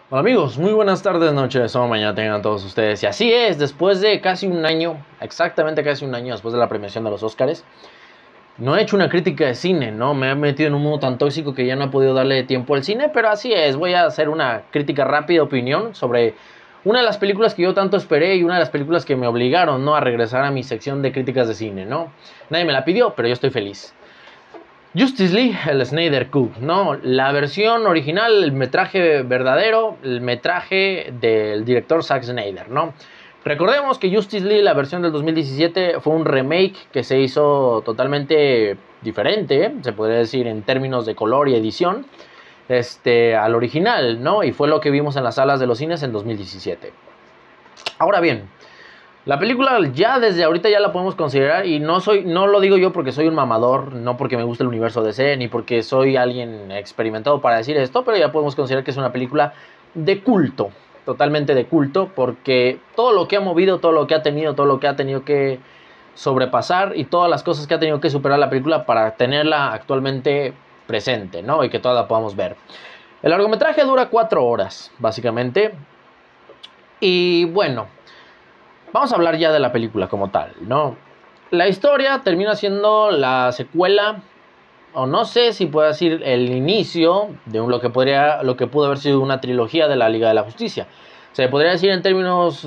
Hola amigos, muy buenas tardes, noches o mañana tengan todos ustedes. Y así es, después de casi un año, exactamente casi un año después de la premiación de los Oscars, no he hecho una crítica de cine, ¿no? Me he metido en un mundo tan tóxico que ya no he podido darle tiempo al cine, pero así es, voy a hacer una crítica rápida, opinión sobre una de las películas que yo tanto esperé y una de las películas que me obligaron, ¿no?, a regresar a mi sección de críticas de cine, ¿no? Nadie me la pidió, pero yo estoy feliz. Justice League, el Snyder Cut, ¿no? La versión original, el metraje verdadero, el metraje del director Zack Snyder, ¿no? Recordemos que Justice League, la versión del 2017, fue un remake que se hizo totalmente diferente, se podría decir en términos de color y edición, al original, ¿no? Y fue lo que vimos en las salas de los cines en 2017. Ahora bien, la película ya desde ahorita ya la podemos considerar, y no lo digo yo porque soy un mamador, no porque me guste el universo DC, ni porque soy alguien experimentado para decir esto, pero ya podemos considerar que es una película de culto, totalmente de culto, porque todo lo que ha movido, todo lo que ha tenido, todo lo que ha tenido que sobrepasar y todas las cosas que ha tenido que superar la película para tenerla actualmente presente, ¿no? Y que toda la podamos ver. El largometraje dura 4 horas, básicamente, y bueno, vamos a hablar ya de la película como tal, ¿no? La historia termina siendo la secuela, o no sé si puedo decir el inicio de lo que pudo haber sido una trilogía de la Liga de la Justicia. Se podría decir en términos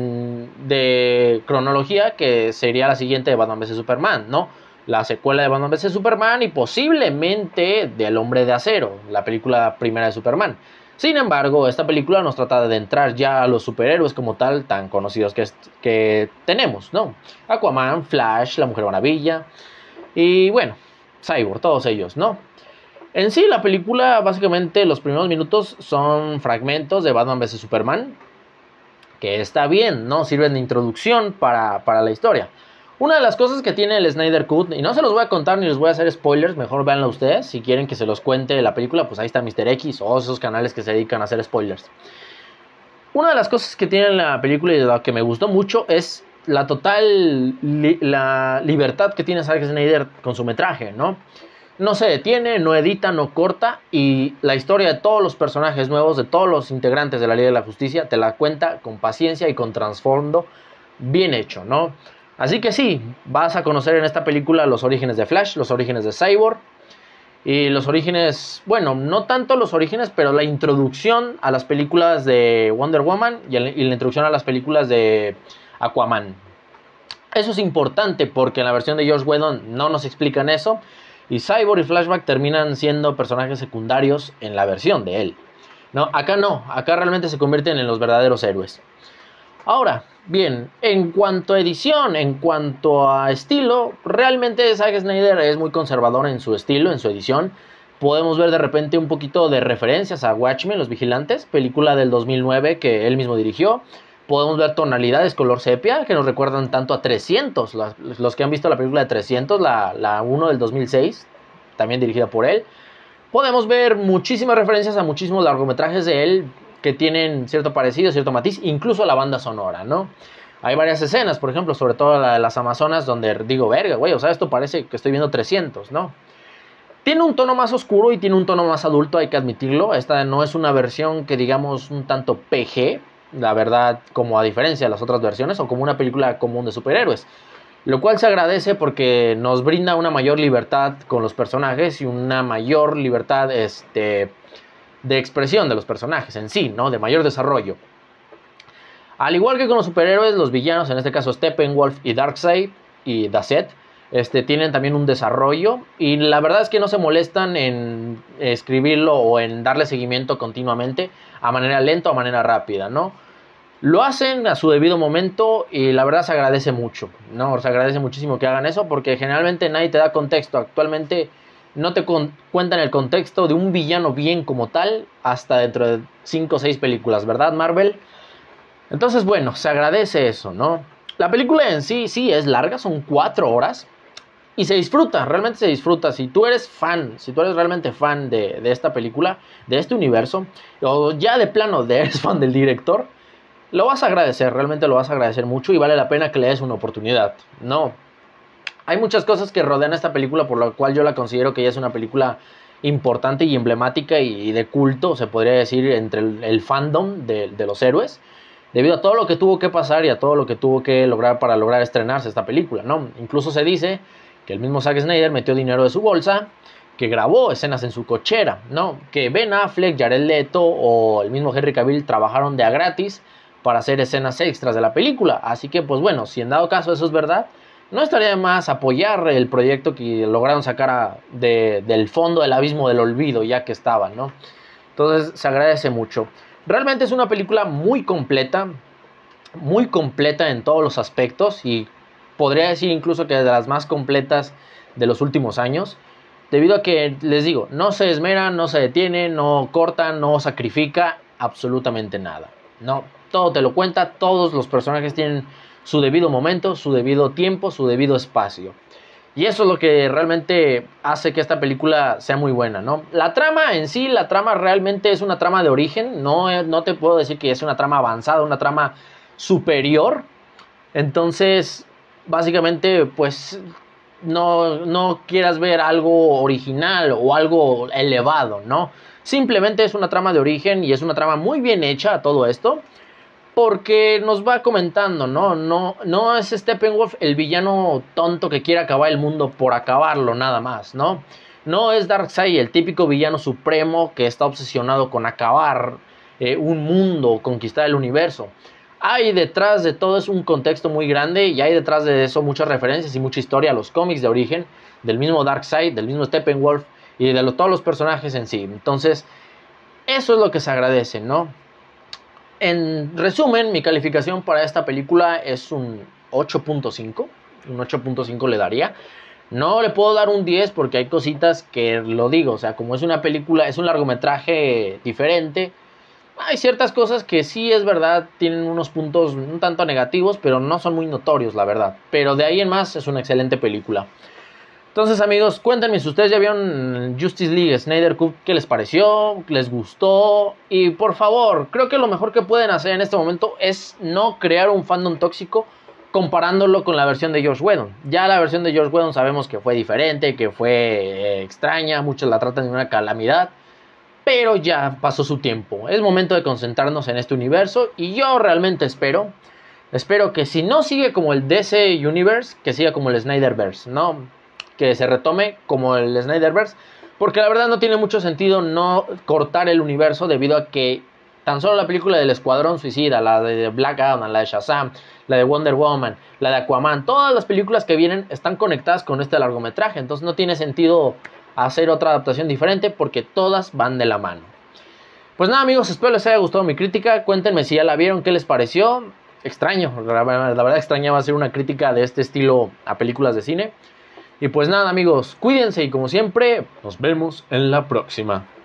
de cronología que sería la siguiente de Batman vs Superman, ¿no? La secuela de Batman vs Superman y posiblemente del Hombre de Acero, la película primera de Superman. Sin embargo, esta película nos trata de adentrar ya a los superhéroes como tal, tan conocidos que tenemos, ¿no? Aquaman, Flash, la Mujer Maravilla y bueno, Cyborg, todos ellos, ¿no? En sí, la película, básicamente, los primeros minutos son fragmentos de Batman vs Superman, que está bien, ¿no? Sirven de introducción para la historia. Una de las cosas que tiene el Snyder Cut, y no se los voy a contar ni les voy a hacer spoilers, mejor véanlo ustedes. Si quieren que se los cuente la película, pues ahí está Mr. X o esos canales que se dedican a hacer spoilers. Una de las cosas que tiene la película y de la que me gustó mucho es la total la libertad que tiene Zack Snyder con su metraje, ¿no? No se detiene, no edita, no corta, y la historia de todos los personajes nuevos, de todos los integrantes de la Liga de la Justicia, te la cuenta con paciencia y con trasfondo bien hecho, ¿no? Así que sí, vas a conocer en esta película los orígenes de Flash, los orígenes de Cyborg, y los orígenes, bueno, no tanto los orígenes, pero la introducción a las películas de Wonder Woman y la introducción a las películas de Aquaman. Eso es importante porque en la versión de Joss Whedon no nos explican eso, y Cyborg y Flashback terminan siendo personajes secundarios en la versión de él. No, acá realmente se convierten en los verdaderos héroes. Ahora, bien, en cuanto a edición, en cuanto a estilo, realmente Zack Snyder es muy conservador en su estilo, en su edición. Podemos ver de repente un poquito de referencias a Watchmen, Los Vigilantes, película del 2009 que él mismo dirigió. Podemos ver tonalidades color sepia que nos recuerdan tanto a 300. Los que han visto la película de 300, la 1 del 2006, también dirigida por él. Podemos ver muchísimas referencias a muchísimos largometrajes de él que tienen cierto parecido, cierto matiz, incluso la banda sonora, ¿no? Hay varias escenas, por ejemplo, sobre todo la de las Amazonas, donde digo, verga, güey, o sea, esto parece que estoy viendo 300, ¿no? Tiene un tono más oscuro y tiene un tono más adulto, hay que admitirlo. Esta no es una versión que digamos un tanto PG, la verdad, como a diferencia de las otras versiones, o como una película común de superhéroes. Lo cual se agradece porque nos brinda una mayor libertad con los personajes y una mayor libertad de expresión de los personajes en sí, ¿no? De mayor desarrollo. Al igual que con los superhéroes, los villanos, en este caso Steppenwolf y Darkseid y Darkseid, tienen también un desarrollo, y la verdad es que no se molestan en escribirlo o en darle seguimiento continuamente a manera lenta o a manera rápida, ¿no? Lo hacen a su debido momento y la verdad se agradece mucho, ¿no? Se agradece muchísimo que hagan eso porque generalmente nadie te da contexto. Actualmente no te cuentan el contexto de un villano bien como tal hasta dentro de 5 o 6 películas, ¿verdad, Marvel? Entonces, bueno, se agradece eso, ¿no? La película en sí, sí es larga, son 4 horas y se disfruta, realmente se disfruta. Si tú eres fan, si tú eres realmente fan de esta película, de este universo, o ya de plano eres fan del director, lo vas a agradecer, realmente lo vas a agradecer mucho y vale la pena que le des una oportunidad. No, hay muchas cosas que rodean esta película por lo cual yo la considero que ya es una película importante y emblemática y de culto, se podría decir, entre el fandom de los héroes, debido a todo lo que tuvo que pasar y a todo lo que tuvo que lograr para lograr estrenarse esta película, ¿no? Incluso se dice que el mismo Zack Snyder metió dinero de su bolsa, que grabó escenas en su cochera, ¿no? Que Ben Affleck, Jared Leto o el mismo Henry Cavill trabajaron de a gratis para hacer escenas extras de la película. Así que, pues bueno, si en dado caso eso es verdad, no estaría de más apoyar el proyecto que lograron sacar del fondo del abismo del olvido, ya que estaban, ¿no? Entonces se agradece mucho. Realmente es una película muy completa en todos los aspectos y podría decir incluso que de las más completas de los últimos años. Debido a que, les digo, no se esmera, no se detiene, no corta, no sacrifica absolutamente nada. No, todo te lo cuenta, todos los personajes tienen su debido momento, su debido tiempo, su debido espacio. Y eso es lo que realmente hace que esta película sea muy buena, ¿no? La trama en sí, la trama realmente es una trama de origen. No te puedo decir que es una trama avanzada, una trama superior. Entonces, básicamente, pues no quieras ver algo original o algo elevado, ¿no? Simplemente es una trama de origen y es una trama muy bien hecha a todo esto, porque nos va comentando, no es Steppenwolf el villano tonto que quiere acabar el mundo por acabarlo nada más, no es Darkseid el típico villano supremo que está obsesionado con acabar un mundo, conquistar el universo. Hay detrás de todo es un contexto muy grande y hay detrás de eso muchas referencias y mucha historia a los cómics de origen del mismo Darkseid, del mismo Steppenwolf y de todos los personajes en sí. Entonces, eso es lo que se agradece, ¿no? En resumen, mi calificación para esta película es un 8.5. Un 8.5 le daría. No le puedo dar un 10 porque hay cositas que lo digo. O sea, como es una película, es un largometraje diferente. Hay ciertas cosas que sí es verdad, tienen unos puntos un tanto negativos, pero no son muy notorios, la verdad. Pero de ahí en más es una excelente película. Entonces, amigos, cuéntenme si ustedes ya vieron Justice League Snyder Cut, ¿qué les pareció? ¿Les gustó? Y por favor, creo que lo mejor que pueden hacer en este momento es no crear un fandom tóxico comparándolo con la versión de Joss Whedon. Ya la versión de Joss Whedon sabemos que fue diferente, que fue extraña, muchos la tratan de una calamidad, pero ya pasó su tiempo. Es momento de concentrarnos en este universo y yo realmente espero que si no sigue como el DC Universe, que siga como el Snyderverse, ¿no? Que se retome como el Snyderverse, porque la verdad no tiene mucho sentido no cortar el universo debido a que tan solo la película del Escuadrón Suicida, la de Black Adam, la de Shazam, la de Wonder Woman, la de Aquaman, todas las películas que vienen están conectadas con este largometraje, entonces no tiene sentido hacer otra adaptación diferente porque todas van de la mano. Pues nada, amigos, espero les haya gustado mi crítica. Cuéntenme si ya la vieron, qué les pareció. Extraño, la verdad extrañaba hacer una crítica de este estilo a películas de cine. Y pues nada, amigos, cuídense y como siempre, nos vemos en la próxima.